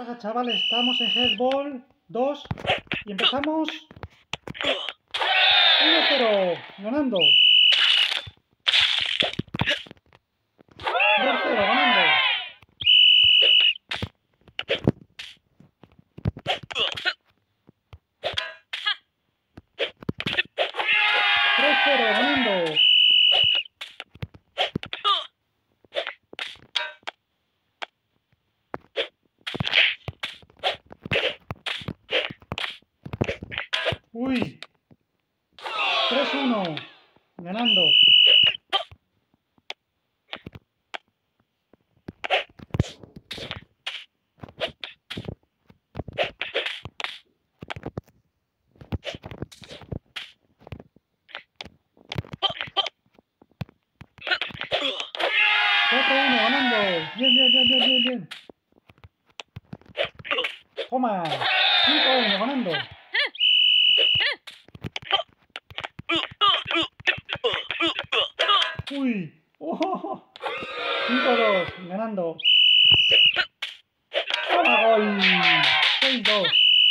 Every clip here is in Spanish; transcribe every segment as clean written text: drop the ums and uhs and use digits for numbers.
Venga, chavales, estamos en Headball 2 y empezamos 1-0, ganando. 2-0, ganando. 3-0, ganando. 3-1, ganando. 4-1, ganando. Bien. Toma. 5-1, ganando. Oh, 5-2, ganando. Toma, gol. 6-2.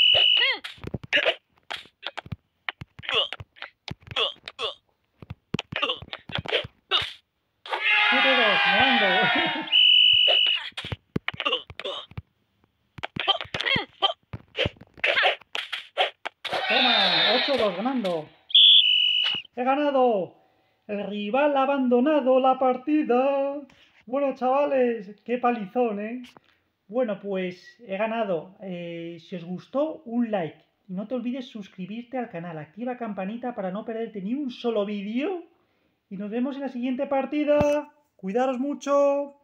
7-2, ganando. Toma, 8-2, ganando. ¡He ganado! El rival ha abandonado la partida. Bueno, chavales, qué palizón, ¿eh? Bueno, pues he ganado. Si os gustó, un like. Y no te olvides suscribirte al canal. Activa campanita para no perderte ni un solo vídeo. Y nos vemos en la siguiente partida. Cuidaros mucho.